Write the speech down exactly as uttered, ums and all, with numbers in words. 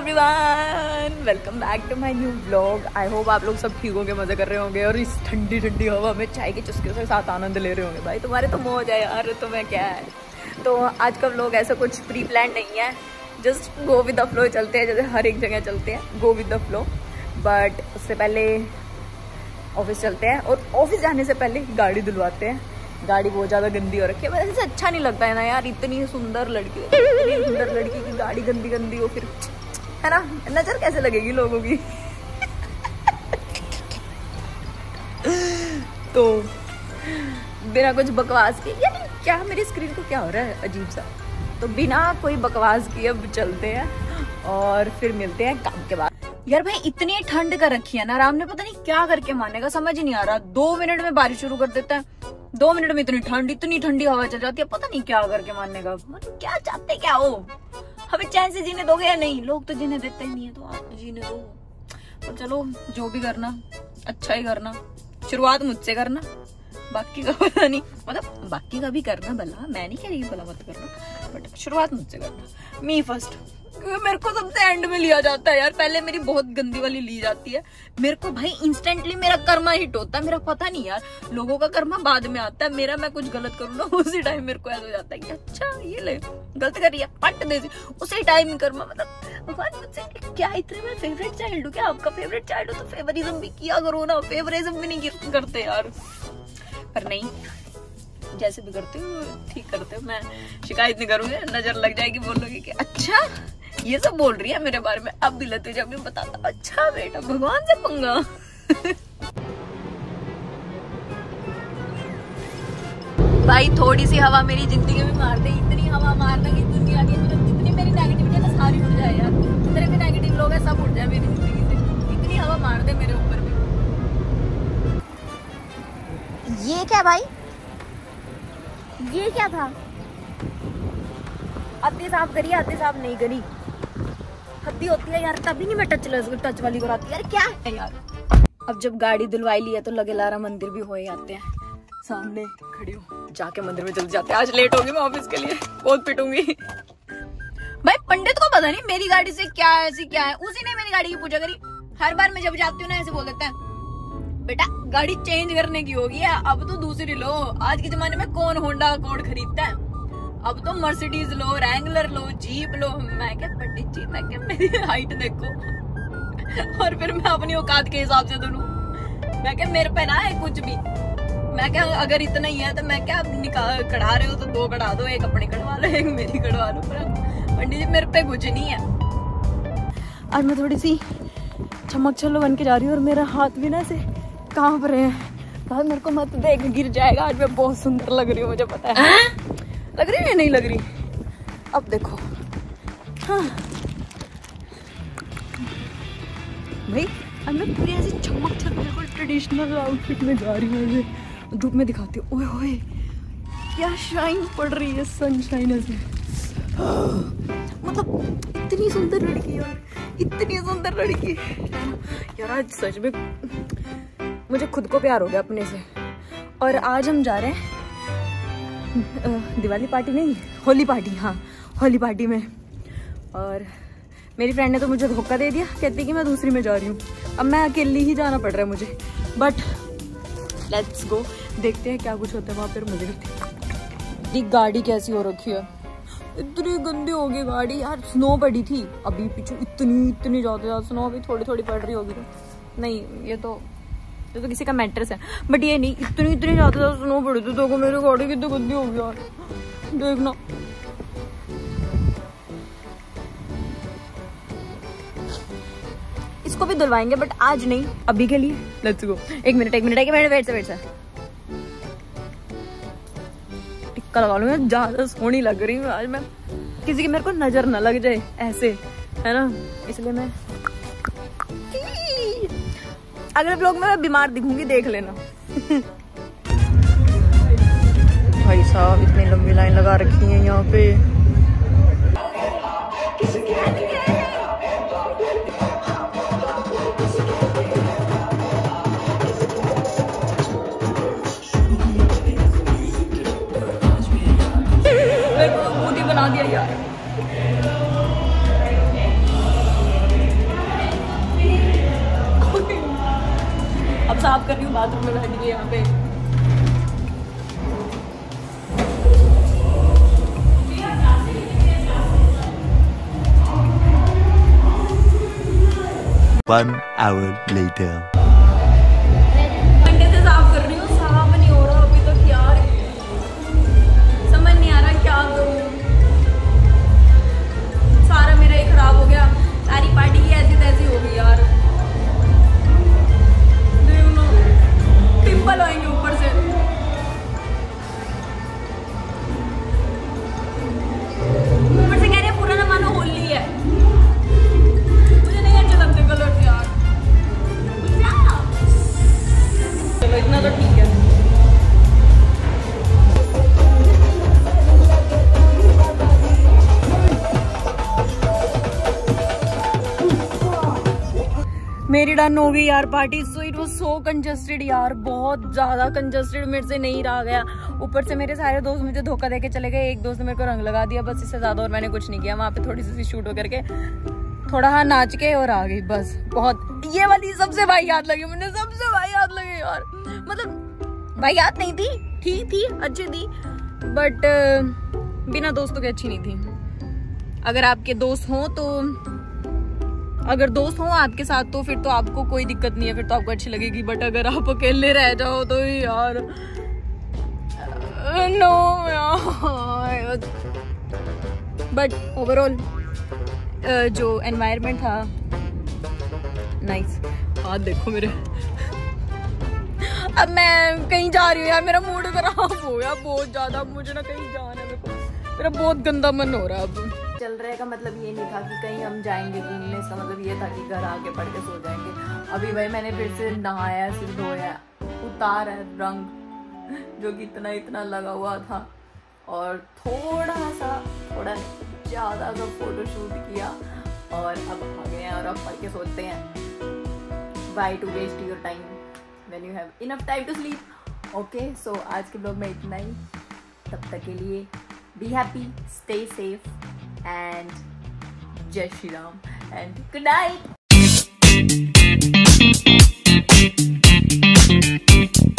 Everyone, welcome back to my new vlog. I hope आप लोग सब ठीक होंगे, मजे कर रहे होंगे और इस ठंडी ठंडी हवा में चाय की चुस्कियों के साथ आनंद ले रहे होंगे। भाई तुम्हारे तो मौज है यार, तुम्हें क्या है। तो आज का व्लॉग ऐसा कुछ प्री प्लान नहीं है, just go with the flow चलते हैं, जैसे हर एक जगह चलते हैं, go with the flow. But उससे पहले ऑफिस चलते हैं और ऑफिस जाने से पहले गाड़ी धुलवाते हैं। गाड़ी बहुत ज़्यादा गंदी हो रखी है, वैसे अच्छा नहीं लगता है ना यार, इतनी सुंदर लड़की इतनी सुंदर लड़की की गाड़ी गंदी गंदी हो, फिर है ना, नजर कैसे लगेगी लोगों की। तो बिना कुछ बकवास के, यार क्या मेरी स्क्रीन को क्या हो रहा है अजीब सा, तो बिना कोई बकवास किए अब चलते हैं और फिर मिलते हैं काम के बाद। यार भाई इतनी ठंड कर रखी है ना, राम ने पता नहीं क्या करके मानेगा, समझ ही नहीं आ रहा। दो मिनट में बारिश शुरू कर देता है, दो मिनट में इतनी ठंड इतनी ठंडी हवा चल जाती है, पता नहीं क्या करके मानने का। मतलब क्या चाहते क्या हो, हमें चैन से जीने दोगे या नहीं? लोग तो जीने देते ही नहीं है, तो आप जीने दो। तो चलो जो भी करना अच्छा ही करना, शुरुआत मुझसे करना, बाकी का पता नहीं, मतलब बाकी का भी करना भला, मैं नहीं कह रही भला मत करना, बट शुरुआत मुझसे करना, मी फर्स्ट। मेरे को सबसे एंड में लिया जाता है यार, पहले मेरी बहुत गंदी वाली ली जाती है। मेरे को भाई इंस्टेंटली मेरा कर्मा हिट होता है, मेरा पता नहीं यार, लोगों का कर्मा बाद में आता है, मेरा मैं कुछ गलत करूँ ना उसी टाइम मेरे को ऐसा हो जाता है कि अच्छा ये ले गलत कर रही है, पट दे उसी टाइम ही कर्मा। मतलब भगवान मुझसे क्या इतने मैं फेवरेट चाइल्ड हूँ क्या? आपका फेवरेट चाइल्ड हो तो फेवरिज्म भी किया करो ना, फेवरिज्म भी नहीं करते यार। पर नहीं, जैसे भी करते हो ठीक करते हो, मैं शिकायत नहीं करूंगी, नजर लग जाएगी, बोलोगे कि अच्छा ये सब बोल रही है मेरे बारे में, अब भी लेते जब भी बताता, अच्छा बेटा भगवान से पंगा। भाई थोड़ी सी हवा मेरी जिंदगी में मार दे, इतनी हवा मारना कि दुनिया की मतलब जितनी मेरी नेगेटिविटी है ना सारी उड़ जाए यार, जितने भी नेगेटिव लोग हैं सब उड़ जाए मेरी जिंदगी से, इतनी हवा मार दे मेरे ऊपर भी। ये क्या भाई, ये क्या था? हद्दी साफ करी, हद्दी साफ नहीं करी, हद्दी होती है यार, तभी नहीं मैं टच टच वाली कराती यार, क्या है यार। अब जब गाड़ी धुलवाई ली है तो लगे लारा मंदिर भी हो जाते हैं, सामने खड़ी हूँ, जाके मंदिर में जल्दी जाते हैं, आज लेट होगी मैं ऑफिस के लिए, बहुत पिटूंगी। भाई पंडित को पता नहीं मेरी गाड़ी से क्या है, ऐसी क्या है, उसी ने मेरी गाड़ी की पूजा करी। हर बार मैं जब जाती हूँ ना ऐसे बोल देते हैं, बेटा गाड़ी चेंज करने की होगी है, अब तो दूसरी लो। आज के जमाने में कौन होंडा अकॉर्ड खरीदता है, अब तो मर्सिडीज लो, रैंगलर लो, जीप लो। मैं क्या पंडित जी, मैं क्या मेरी हाइट देखो और फिर मैं अपनी औकात के हिसाब से धुलूं, मैं क्या मेरे पे ना है कुछ भी, मैं क्या अगर इतना ही है तो मैं क्या निकाल कढ़ा रहे हो तो दो कढ़ा दो, एक अपनी कढ़वा लो, एक मेरी कढ़वा लो, पंडित जी मेरे पे कुछ नहीं है। आज मैं थोड़ी सी चमक छल्लो बन के जा रही हूँ और मेरा हाथ भी ना ऐसे कांप रहे हैं। भाई मेरे को मत देख, गिर जाएगा। आज मैं बहुत सुंदर लग रही हूँ, मुझे पता है। आ? लग रही है या नहीं लग रही? अब देखो। हाँ भाई अब मैं पूरी ऐसी चमक छल्लो बिल्कुल ट्रेडिशनल आउटफिट में जा रही हूँ, ऐसे धूप में दिखाती हूँ। ओए ओए क्या शाइन पड़ रही है, सनशाइन ऐसे। मतलब इतनी सुंदर लड़की यार, इतनी सुंदर लड़की यार। आज सच में मुझे खुद को प्यार हो गया अपने से। और आज हम जा रहे हैं दिवाली पार्टी नहीं, होली पार्टी, हाँ होली पार्टी में। और मेरी फ्रेंड ने तो मुझे धोखा दे दिया, कहती कि मैं दूसरी में जा रही हूँ, अब मैं अकेली ही जाना पड़ रहा है मुझे। बट लेट्स गो, देखते हैं क्या कुछ होता है वहाँ पर। मुझे भी गाड़ी कैसी हो रखी है, इतनी गंदी होगी गाड़ी यार। स्नो पड़ी थी अभी पीछे, इतनी इतनी ज्यादा स्नो, अभी थोड़ी थोड़ी पड़ रही होगी तो नहीं, ये तो ये तो किसी का मैट्रेस है, बट ये नहीं, इतनी इतनी ज्यादा स्नो पड़ी थी। देखो मेरी गाड़ी कितनी गंदी होगी यार, देखना। इसको भी धुलवाएंगे बट आज नहीं, अभी के लिए। Let's go. एक मिनट एक मिनट एक मिनट वेट से वेट से टिक्का लगा लूँ, मैं ज्यादा सोहनी लग रही हूँ आज मैं, किसी की मेरे को नजर ना लग जाए ऐसे, है ना, इसलिए मैं अगले ब्लॉग में मैं बीमार दिखूंगी, देख लेना। भाई साहब इतनी लंबी लाइन लगा रखी है यहाँ पे। मेरे को बना दिया यार। अब साफ कर रही हूँ बाथरूम में बैठ के यहाँ पे। One hour later. घंटे से साफ कर रही हूँ, साफ नहीं हो रहा अभी तक यार, समझ नहीं आ रहा क्या करूँ। सारा मेरा ही खराब हो गया, सारी पार्टी ही ऐसी तैसी हो गई यार। पिंपल आएंगे ऊपर से। ऊपर से कह रहे हैं पूरा ना मानो होली है, मुझे नहीं अच्छे लगते कलर यार। चलो इतना तो ठीक है। मेरी डन हो गई यार party. So it was so congested यार, बहुत ज्यादा कंजस्टेड, मेरे से नहीं रहा गया। ऊपर से मेरे सारे दोस्त मुझे धोखा देके चले गए। एक दोस्त ने मेरे को रंग लगा दिया, बस इससे ज्यादा और मैंने कुछ नहीं किया। वहाँ पे थोड़ी सी शूट करके थोड़ा हाँ नाच के और आ गई बस। बहुत ये वाली सबसे भाई याद लगी मुझे, सबसे भाई याद लगी यार। मतलब भाई याद नहीं थी, ठीक थी, अच्छी थी, बट बिना दोस्तों के अच्छी नहीं थी। अगर आपके दोस्त हों तो अगर दोस्त हो आपके साथ तो फिर तो आपको कोई दिक्कत नहीं है, फिर तो आपको अच्छी लगेगी। बट अगर आप अकेले रह जाओ तो यार नो यार। बट ओवरऑल जो एनवायरनमेंट था नाइस। हाथ देखो मेरे। अब मैं कहीं जा रही हूँ यार, मेरा मूड खराब हो गया बहुत ज्यादा। मुझे ना कहीं जाना है, मेरे को मेरा बहुत गंदा मन हो रहा है अब। चल रहे का मतलब ये नहीं था कि कहीं हम जाएंगे घूमने, इसका मतलब ये था कि घर आके पढ़ के सो जाएंगे। अभी भाई मैंने फिर से नहाया, सिर धोया, उतार है रंग जो कि इतना इतना लगा हुआ था, और थोड़ा सा थोड़ा ज़्यादा सा फोटो शूट किया, और अब आ गए हैं और अब पढ़ के सोचते हैं। Why to waste your time when you have enough time to sleep. Okay, so आज के ब्लॉग में इतना ही। तब तक के लिए be happy, stay safe and Jai Shri Ram and good night.